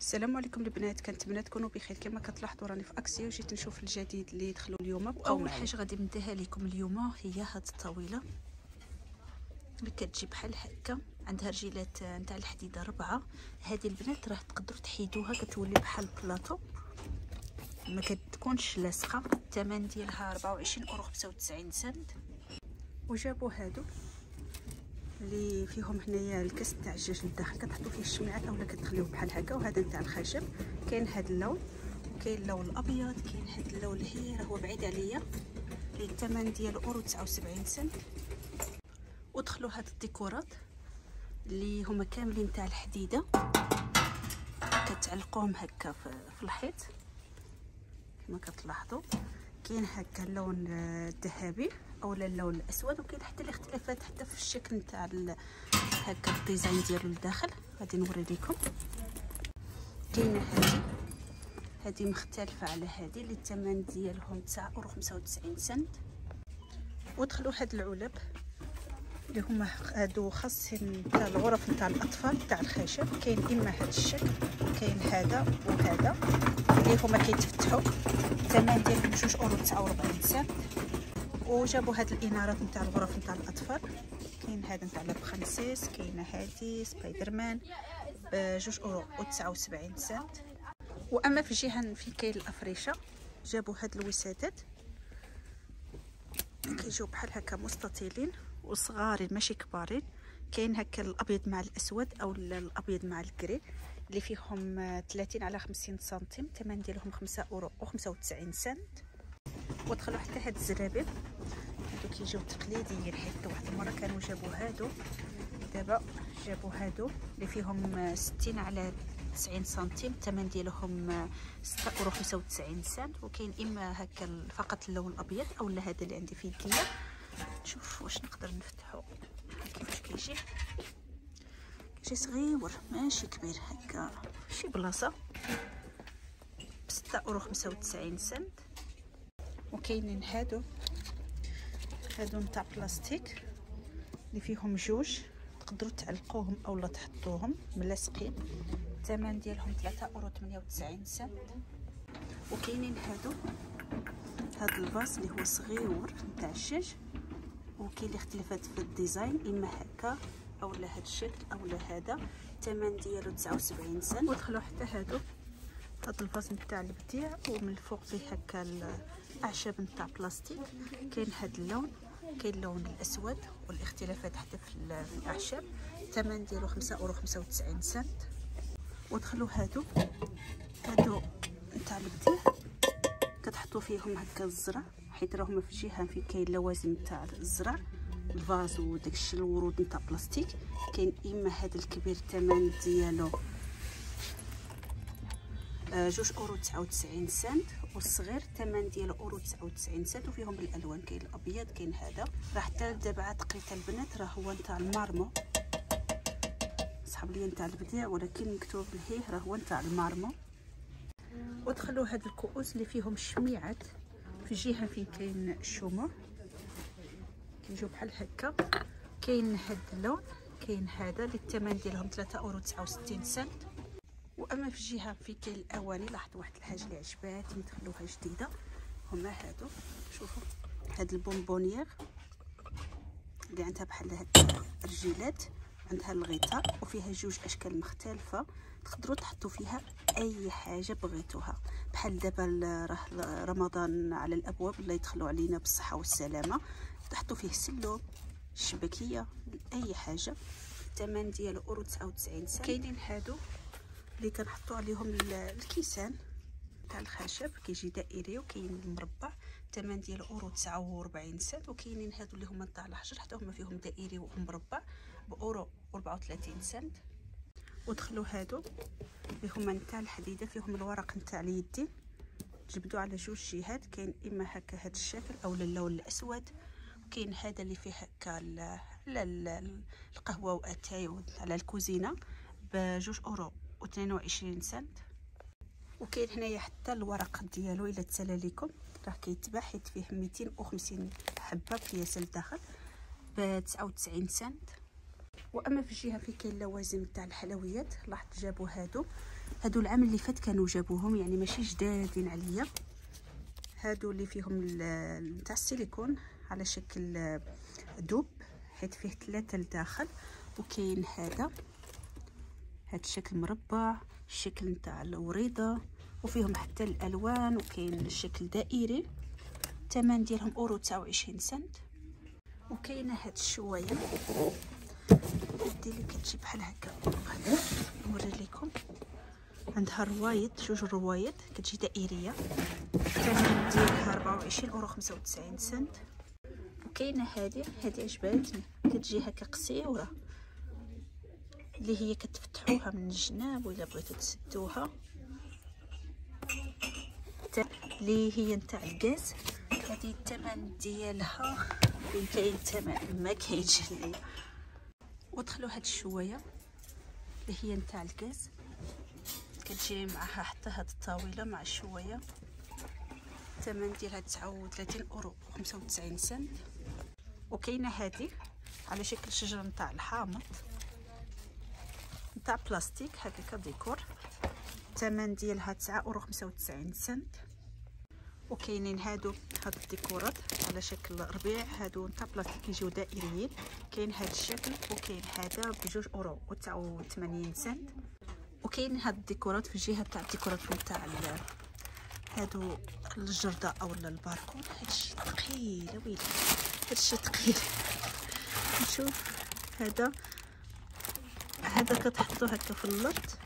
السلام عليكم البنات، كنتمنى تكونوا بخير. كما كتلاحظوا راني في اكسيو، جيت نشوف الجديد اللي دخلوا اليوم. اول حاجه غادي نديها لكم اليوم هي هاد الطاوله اللي كتجي بحال هكا، عندها رجيلات نتاع الحديده 4. هذه البنات راه تقدروا تحيدوها كتولي بحال بلاطو، ما كتكونش لاصقه. الثمن ديالها 24.95 سنت. وجابوا هادو اللي فيهم هنايا الكاس تاع الدجاج للداخل، كتحطوا فيه الشميعات اولا كتخليوه بحال هكا. وهذا نتاع الخشب، كاين هذا اللون وكاين اللون الابيض، كاين هذا اللون اللي راه هو بعيد عليا اللي الثمن ديالو اورو 79 سنت. ودخلوا هاد الديكورات اللي هما كاملين تاع الحديده، كتعلقوهم هكا في الحيط كما كتلاحظوا. كاين هكا اللون الذهبي اولا اللون الاسود، وكاين حتى الاختلافات حتى في الشكل نتاع هكا الديزاين ديالو لداخل. غادي نوري لكم. كاينه هذه مختلفه على هذه اللي الثمن ديالهم 9.95 سنت. ودخلوا هاد العلب اللي هما هادو خاصين تاع الغرف نتاع الاطفال تاع الخشب. كاين اما هاد الشكل، كاين هذا وهذا اللي هما كيتفتحوا. الثمن ديالهم 2.49 سنت. وجابوا هاد الانارات نتاع الغرف نتاع الاطفال. كاين هذا نتاع لابخانسيس، كاينه هذه سبايدر مان ب 2.79 سنت. واما في جهه في كاين الافريشه، جابوا هاد الوسادات كيجيو بحال هكا مستطيلين وصغارين ماشي كبارين. كاين هكا الابيض مع الاسود او الابيض مع الكري اللي فيهم 30 على 50 سنتيم. الثمن ديالهم 5.95 سنت. ودخلوا حتى هاد الزرابل، هادو كيجيو تقليديين، حيت واحد المره كانوا جابوا هادو، دابا جابوا هادو اللي فيهم 60 على 90 سنتيم. الثمن ديالهم 6.95 سنت. وكاين اما هكا فقط اللون الابيض اولا هذا اللي عندي في يديا. نشوف واش نقدر نفتحو كيفاش كيجي صغيور ماشي كبير هكا شي بلاصه ب 6.95 سنت. وكاينين هادو نتاع بلاستيك اللي فيهم جوج، تقدروا تعلقوهم اولا تحطوهم ملاصقين. الثمن ديالهم 3.98 سنت. وكاينين هاد الفاس اللي هو صغيور نتاع الدجاج، وكاين اختلافات في الديزاين، اما هكا اولا هاد الشكل اولا هذا. الثمن ديالو 79 سنت. ودخلوا حتى هاد الفاز نتاع البديع، ومن الفوق فيه هكا الاعشاب نتاع بلاستيك. كاين هاد اللون، كاين اللون الاسود، والاختلافات حتى في الاعشاب. الثمن ديالو 5.95 سنت. ودخلوا هادو نتاع البديع، كتحطوا فيهم هكا الزرع، حيت راهما في جهه في كاين لوازم نتاع الزرع، الفاز وداكشي الورود نتاع بلاستيك. كاين اما هذا الكبير الثمن ديالو 2.99 سنت، والصغير الثمن ديالو 1.99 سنت. وفيهم بالالوان، كاين الابيض كاين هذا. راه حتى دابا عاد قريت البنات راه هو نتاع المارمو، صحاب لي نتاع البديع ولكن مكتوب لهيه راه هو نتاع المارمو. ودخلوا هاد الكؤوس اللي فيهم الشميعات، في جهه فين كاين الشموع كيجيو بحال هكا. كاين هاد اللون، كاين هذا اللي الثمن ديالهم 3.69 سنت. واما في الجهه في كاين الاواني، لاحظت واحد الحاجه اللي عجباتني دخلوها جديده، هما هادو. شوفوا هاد البونبونيير اللي عندها بحال هاد الرجيلات، عندها الغطاء وفيها جوج اشكال مختلفه، تقدروا تحطوا فيها اي حاجه بغيتوها. بحال دابا راه رمضان على الابواب، الله يدخلوا علينا بالصحه والسلامه، تحطوا فيه سلوم، الشبكيه، اي حاجه. الثمن ديالو 1.99 سنت. كاينين هادو اللي كنحطوا عليهم الكيسان تاع الخشب، كيجي دائري وكاين المربع. الثمن ديالو 1.49 سنت. وكاينين هادو اللي هما تاع الحجر، حتى هما فيهم دائري ومربع ب 1.34 سنت. ودخلوا هادو اللي هما نتاع الحديده، فيهم الورق نتاع اليدين، جبدوا على جوج جهات. كاين اما هكا هاد الشكل اولا اللون الاسود. وكاين هذا اللي فيه هكا القهوه واتاي على الكوزينه ب 2.22 سنت. وكاين هنايا حتى الورق ديالو الا تسالى لكم، راه كيتباع حيت فيه 250 حبه قياس لداخل ب 99 سنت. واما في الجهه في كاين اللوازم تاع الحلويات، لاحظت جابوا هادو هادو العام اللي فات كانوا جابوهم، يعني ماشي جدادين عليا. هادو اللي فيهم نتاع السيليكون على شكل دب، حيت فيه 3 لداخل. وكاين هذا الشكل مربع، الشكل نتاع الوريضه، وفيهم حتى الالوان. وكاين الشكل دائري، الثمن ديالهم اورو 29 سنت. وكاينه هاد الشوايه اللي كتجي بحال هكا، نوري لكم. عندها روايض، 2 روايض، كتجي دائريه، الثمن ديالها 24 اورو 95 سنت. وكاينه هذه عجباتني، كتجي هكا قصيره، اللي هي كتفتحوها من الجناب ولا بغيتو تسدوها، اللي هي نتاع الغاز. هذه الثمن ديالها فين كاين الثمن ما كاينش ليا. ودخلوا هاد الشوايه اللي هي نتاع الغاز، كتجي معها حتى هاد الطاوله مع الشوايه، الثمن ديالها 39 اورو 95 سنت. وكاينه هذه على شكل شجره نتاع الحامض نتاع بلاستيك هكاكا ديكور، الثمن ديالها 9 اورو 95 سنت. وكاينين هاد الديكورات على شكل ربيع، هادو نتاع بلاستيك يجيو دائريين. كاين هاد الشكل، وكاين هذا ب2 اورو 89 سنت. وكاين هاد الديكورات في الجهه تاع الديكورات نتاع هادو الجرده او الباركون. هادشي ثقيل ويلي، هادشي ثقيل. نشوف هذا كتحطو هكا في اللط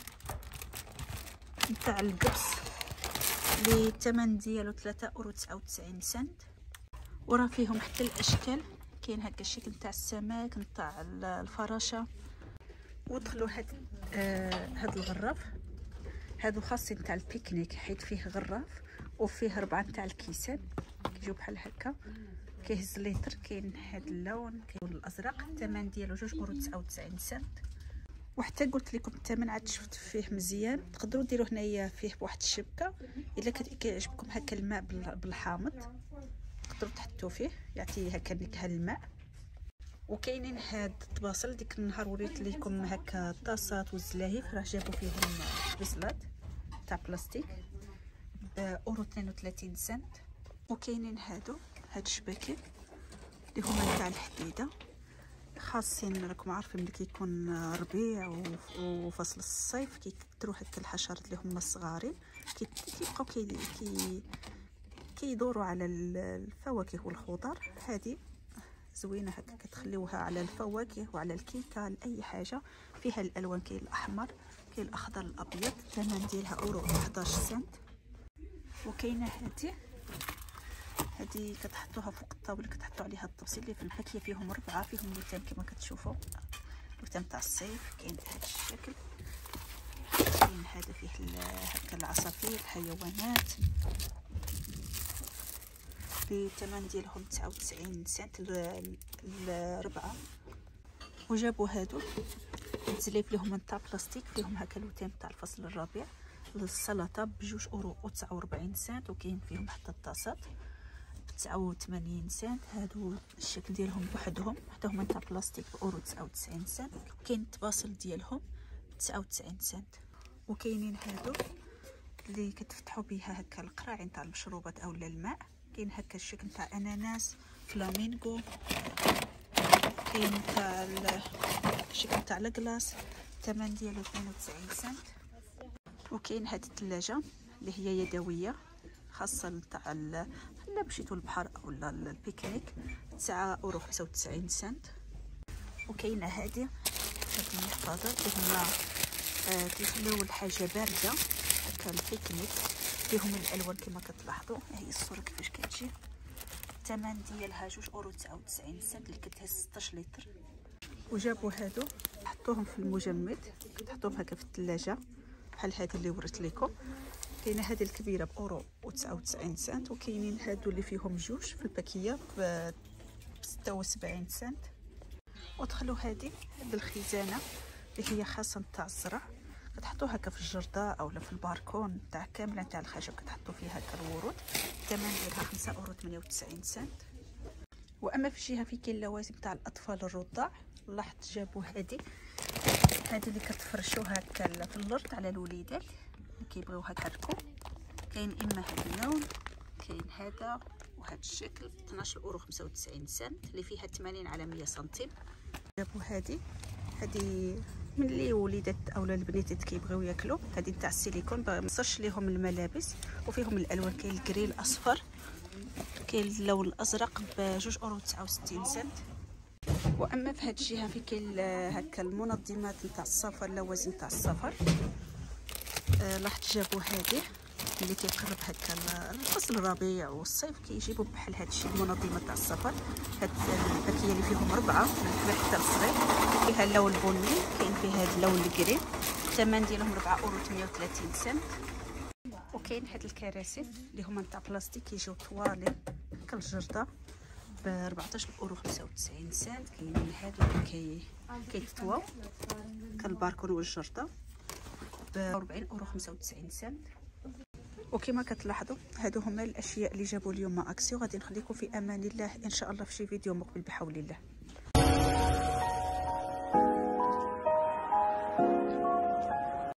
نتاع القبص، اللي الثمن ديالو 3 اورو 99 سنت. وراه فيهم حتى الاشكال، كاين هكا الشكل نتاع السمك، نتاع الفراشه. ودخلوا هاد الغراف، هادو خاصين نتاع البيكنيك، حيت فيه غراف وفيه 4 نتاع الكيسان كيجيو بحال هكا، كيهز ليتر. كاين هاد اللون، كاين الازرق، الثمن ديالو 2 اورو 99 سنت. وحتى قلت لكم الثمن عاد شفت فيه مزيان، تقدروا ديروا هنايا فيه بواحد الشبكه، الا كيعجبكم هكا الماء بالحامض تقدروا تحطوا فيه، يعطي هكا نكهه الماء. وكاينين هاد الطباصل، ديك النهار وريت لكم هكا الطاسات والزلاهيف، راه جابوا فيهم بيصلات تاع بلاستيك باورو 32 سنت. وكاينين هاد الشباكين اللي هما تاع الحديده، خاصين راكم عارفين ملي كيكون ربيع وفصل الصيف كيكثروا هكا الحشرات اللي هما الصغارين، كيبقاو كيدوروا على الفواكه والخضر. هذه زوينه هكا، كتخليوها على الفواكه وعلى الكيكه، لاي حاجه فيها الالوان. كاين الاحمر، كاين الاخضر، الابيض، الثمن ديالها اورو 11 سنت. وكاينه هذه كتحطوها فوق الطاوله، كتحطوا عليها الطبسيل اللي في الباكيه، فيهم 4، فيهم لوتان كما كتشوفوا، لوتان تاع الصيف. كاين بهذا الشكل، كاين هذا فيه هكا العصافير، الحيوانات، بالثمن ديالهم 99 سنت الربعه. وجابوا هادو الزليف اللي هما نتاع بلاستيك، فيهم هكا لوتان تاع الفصل الربيع، السلطه ب2 اورو 49 سنت. وكاين فيهم حتى الطاسات ب 89 سنت. هادو الشكل ديالهم بوحدهم، حتى هما نتاع بلاستيك باورو 99 سنت. وكاين الطباصل ديالهم ب 99 سنت. وكاينين هادو اللي كتفتحوا بها هكا القراعي نتاع المشروبات او الماء، كاين هكا الشكل نتاع اناناس، فلامينغو، كاين تاع الشكل تاع الكلاص، الثمن ديالو 92 سنت. وكاين هاد الثلاجه اللي هي يدويه، خاصه نتاع الا مشيتو للبحر او البيكنيك، 9 اورو 95 سنت. وكاينه هاد المحفظات اللي هما كيخليو الحاجه بارده هكا البيكنيك، فيهم الالوان كما كتلاحظوا. هي الصوره كيفاش كتجي، الثمن ديالها 2 اورو 99 سنت، اللي كتهز 16 لتر. وجابوا هادو حطوهم في المجمد، كتحطوهم هكا في الثلاجه بحال هذه اللي وريت لكم. كاينه هذه الكبيره باورو 99 سنت. وكاينين هادو اللي فيهم 2 في الباكيه ب 76 سنت. ودخلوا هذه الخزانه اللي هي خاصه نتاع الزرع، كتحطوها هكا في الجرده اولا في الباركون تاع كامله نتاع الخشب، كتحطوا فيها هكا الورود، الثمن ديالها 5 اورو 98 سنت. واما في الجهه في كاين اللوازم تاع الاطفال الرضع، لاحظت جابوا هذه هذه اللي كتفرشوا هكا في الارض على الوليدات اللي كيبغيو هكا. كاين اما هذا اللون، كاين هذا وهذا الشكل 12.95 سنت اللي فيها 80 على 100 سنتيم. جابوا هذه من اللي وليدات اولا البنيتات كيبغيو ياكلوا. هذه تاع السيليكون ما نصرش ليهم الملابس، وفيهم الالوان. كاين الكري الاصفر، كاين اللون الازرق ب 2.69 سنت. واما في هذه الجهه في كاين هكا المنظمات نتاع السفر، لوازم تاع السفر. لاحظت جابوا هذه اللي كيقرب هكا الفصل الربيع والصيف، كيجيبوا بحال هذا الشيء المنظمه تاع السفر. هاد الباكيه اللي فيهم 4 من الكبير حتى الصغير، فيها اللون البني، كاين فيها هذا اللون الكريم. الثمن ديالهم 4.38 سنت. وكاين هاد الكراسي اللي هما نتاع بلاستيك، كيجيو طوالين كالجرده ب 14.95 سنت. كاينين هادو اللي كيتطواو كالباركون والجرده ب 40.95 سنت. وكما كتلاحظوا هادو هما الاشياء اللي جابوا اليوم اكسيو. غادي نخليكم في امان الله ان شاء الله في شي فيديو مقبل بحول الله.